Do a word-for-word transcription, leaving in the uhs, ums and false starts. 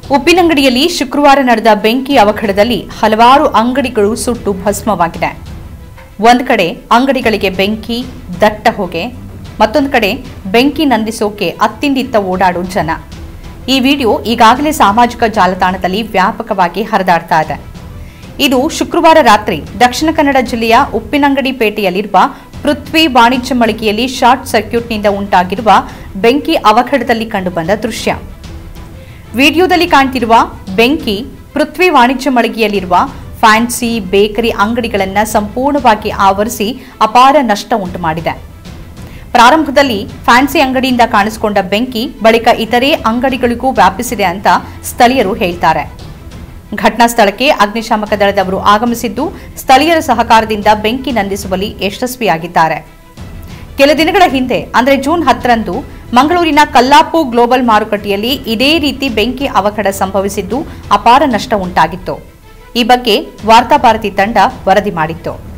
ಉಪ್ಪಿನಂಗಡಿಯಲ್ಲಿ ಶುಕ್ರವಾರ ನಡೆದ ಬೆಂಕಿ ಅವಘಡದಲ್ಲಿ ಹಲವಾರು ಅಂಗಡಿಗಳು ಸುಟ್ಟು ಭಸ್ಮವಾಗಿದೆ. ಒಂದು ಕಡೆ ಅಂಗಡಿಗಳಿಗೆ ಬೆಂಕಿ, ದಟ್ಟ ಹೊಗೆ, ಮತ್ತೊಂದು ಕಡೆ ಬೆಂಕಿ ನಂದಿಸೋಕೆ ಅತ್ತಿಂದಿತ್ತ ಓಡಾಡೋ ಜನ. ಈ ವಿಡಿಯೋ ಈಗಾಗಲೇ ಸಾಮಾಜಿಕ ಜಾಲತಾಣದಲ್ಲಿ ವ್ಯಾಪಕವಾಗಿ ಹರಿದಾಡ್ತಾ ಇದೆ. ಇದು ಶುಕ್ರವಾರ ರಾತ್ರಿ ದಕ್ಷಿಣ ಕನ್ನಡ ಜಿಲ್ಲೆಯ ಉಪ್ಪಿನಂಗಡಿ ಪೇಟೆಯಲ್ಲಿರುವ ಪೃಥ್ವಿ ವಾಣಿಜ್ಯ ಮಳಿಗೆಯಲ್ಲಿ ಶಾರ್ಟ್ ಸರ್ಕ್ಯೂಟ್ನಿಂದ ಉಂಟಾಗಿರುವ ಬೆಂಕಿ ಅವಘಡದಲ್ಲಿ ಕಂಡುಬಂದ ದೃಶ್ಯ. ವಿಡಿಯೋದಲ್ಲಿ ಕಾಣ್ತಿರುವ ಬೆಂಕಿ ಪೃಥ್ವಿ ವಾಣಿಜ್ಯ ಮಳಿಗೆಯಲ್ಲಿರುವ ಫ್ಯಾನ್ಸಿ ಬೇಕರಿ ಅಂಗಡಿಗಳನ್ನು ಸಂಪೂರ್ಣವಾಗಿ ಆವರಿಸಿ ಅಪಾರ ನಷ್ಟ ಉಂಟು ಮಾಡಿದೆ. ಪ್ರಾರಂಭದಲ್ಲಿ ಫ್ಯಾನ್ಸಿ ಅಂಗಡಿಯಿಂದ ಕಾಣಿಸಿಕೊಂಡ ಬೆಂಕಿ ಬಳಿಕ ಇತರೆ ಅಂಗಡಿಗಳಿಗೂ ವ್ಯಾಪಿಸಿದೆ ಅಂತ ಸ್ಥಳೀಯರು ಹೇಳ್ತಾರೆ. ಘಟನಾ ಸ್ಥಳಕ್ಕೆ ಅಗ್ನಿಶಾಮಕ ದಳದವರು ಆಗಮಿಸಿದ್ದು ಸ್ಥಳೀಯರ ಸಹಕಾರದಿಂದ ಬೆಂಕಿ ನಂದಿಸುವಲ್ಲಿ ಯಶಸ್ವಿಯಾಗಿದ್ದಾರೆ. ಕೆಲ ದಿನಗಳ ಹಿಂದೆ ಅಂದರೆ ಜೂನ್ ಹತ್ತರಂದು ಮಂಗಳೂರಿನ ಕಲ್ಲಾಪು ಗ್ಲೋಬಲ್ ಮಾರುಕಟ್ಟೆಯಲ್ಲಿ ಇದೇ ರೀತಿ ಬೆಂಕಿ ಅವಘಡ ಸಂಭವಿಸಿದ್ದು ಅಪಾರ ನಷ್ಟ ಉಂಟಾಗಿತ್ತು. ಈ ಬಗ್ಗೆ ವಾರ್ತಾಭಾರತಿ ತಂಡ ವರದಿ ಮಾಡಿತ್ತು.